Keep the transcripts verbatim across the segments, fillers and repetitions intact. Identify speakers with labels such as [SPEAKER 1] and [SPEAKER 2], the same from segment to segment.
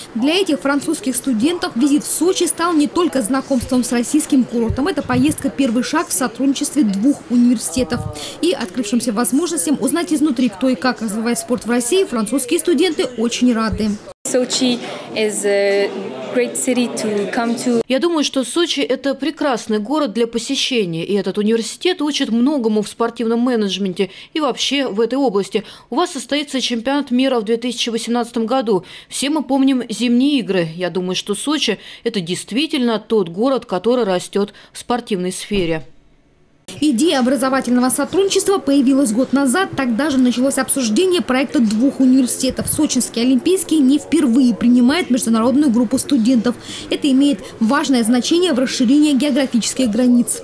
[SPEAKER 1] Для этих французских студентов визит в Сочи стал не только знакомством с российским курортом. Это поездка – первый шаг в сотрудничестве двух университетов. И открывшимся возможностям узнать изнутри, кто и как развивает спорт в России, французские студенты очень рады.
[SPEAKER 2] Я думаю, что Сочи – это прекрасный город для посещения. И этот университет учит многому в спортивном менеджменте и вообще в этой области. У вас состоится чемпионат мира в две тысячи восемнадцатом году. Все мы помним зимние игры. Я думаю, что Сочи – это действительно тот город, который растет в спортивной сфере.
[SPEAKER 1] Идея образовательного сотрудничества появилась год назад. Тогда же началось обсуждение проекта двух университетов. Сочинский олимпийский не впервые принимает международную группу студентов. Это имеет важное значение в расширении географических границ.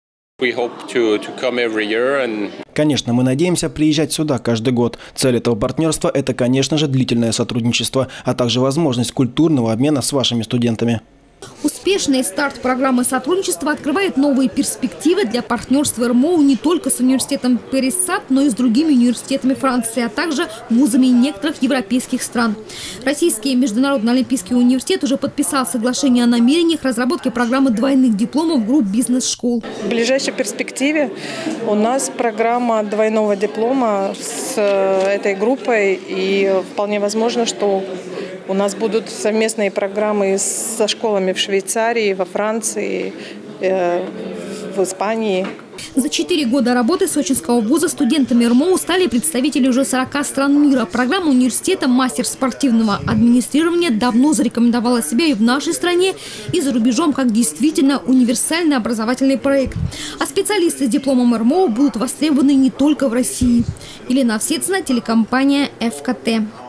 [SPEAKER 3] Конечно, мы надеемся приезжать сюда каждый год. Цель этого партнерства – это, конечно же, длительное сотрудничество, а также возможность культурного обмена с вашими студентами.
[SPEAKER 1] Успешный старт программы сотрудничества открывает новые перспективы для партнерства эр эм о не только с университетом Перес-Сад, но и с другими университетами Франции, а также вузами некоторых европейских стран. Российский международный олимпийский университет уже подписал соглашение о намерениях разработки программы двойных дипломов групп бизнес-школ.
[SPEAKER 4] В ближайшей перспективе у нас программа двойного диплома с этой группой, и вполне возможно, что у нас будут совместные программы со школами в Швейцарии, во Франции, э, в Испании.
[SPEAKER 1] За четыре года работы сочинского вуза студентами эр эм о стали представители уже сорока стран мира. Программа университета «Мастер спортивного администрирования» давно зарекомендовала себя и в нашей стране, и за рубежом как действительно универсальный образовательный проект. А специалисты с дипломом эр эм о будут востребованы не только в России. Елена Овсецина, телекомпания эф ка тэ.